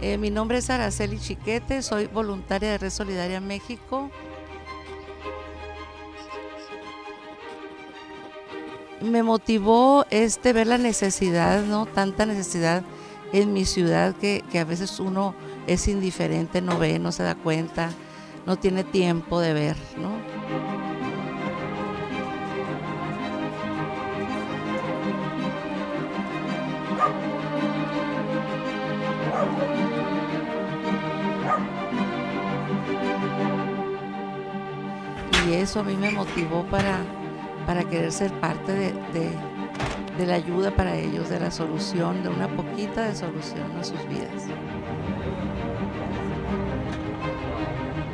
Mi nombre es Araceli Chiquete, soy voluntaria de Red Solidaria México. Me motivó ver la necesidad, ¿no? Tanta necesidad en mi ciudad que a veces uno es indiferente, no ve, no se da cuenta, no tiene tiempo de ver, ¿no? Y eso a mí me motivó para querer ser parte de la ayuda para ellos, de la solución, de una poquita de solución a sus vidas.